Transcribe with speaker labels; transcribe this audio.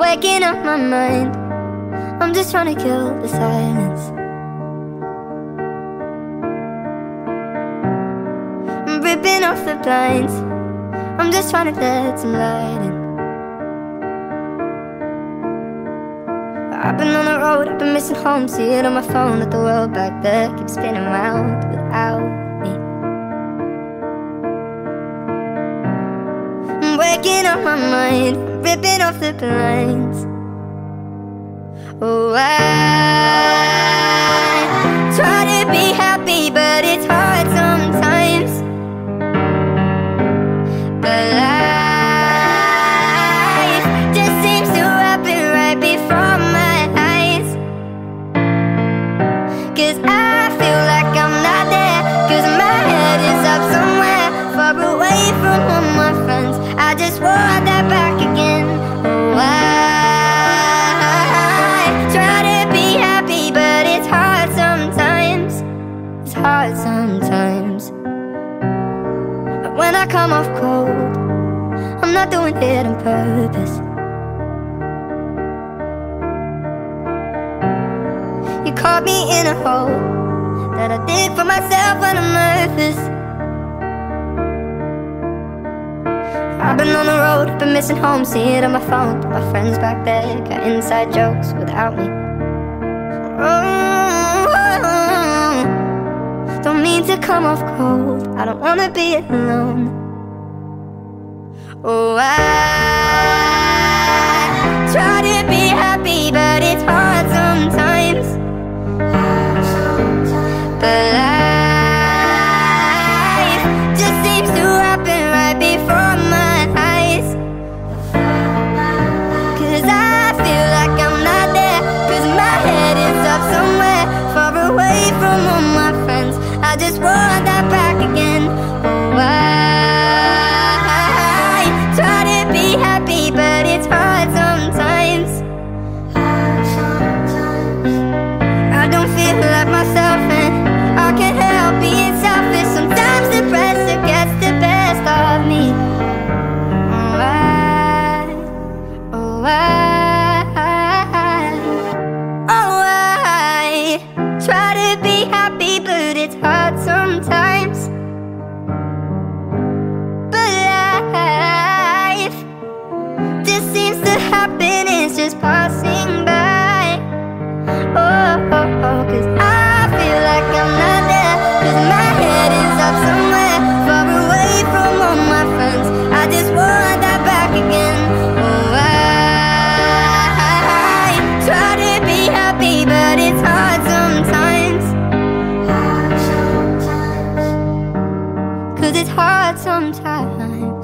Speaker 1: waking up my mind. I'm just trying to kill the silence. I'm ripping off the blinds. I'm just trying to let some light in. I've been on the road, I've been missing home. See it on my phone that the world back there keeps spinning round without me. I'm waking up my mind, ripping off the blinds. Oh, I try to be happy, but it's hard sometimes. But life just seems to happen right before my eyes. 'Cause I feel like I'm not there, 'cause my head is up somewhere far away from all my friends. I just want that back again. Oh, I try to be happy, but it's hard sometimes. It's hard sometimes. But when I come off cold, I'm not doing it on purpose. You caught me in a hole that I dig for myself when I'm nervous. I've been on the road, been missing home, see it on my phone. My friends back there got inside jokes without me. Oh, don't mean to come off cold, I don't wanna be alone. Oh, I try to be happy, but it's hard sometimes. But life just seems to happen right before my eyes. 'Cause I feel like I'm not there, 'cause my head is up somewhere far away from all my friends. I just want that back again. Oh, I try to be happy, but it's hard sometimes. I don't feel like myself and I can't help being selfish. Sometimes the pressure gets the best of me. Oh, I try to be happy, but it's hard sometimes. But life just seems to happen, it's just passing by. Oh, 'cause I feel like I'm not there, 'cause my head is up somewhere far away from all my friends. I just want that back again. Oh, I try to be happy, but it's hard sometimes. 'Cause it's hard sometimes.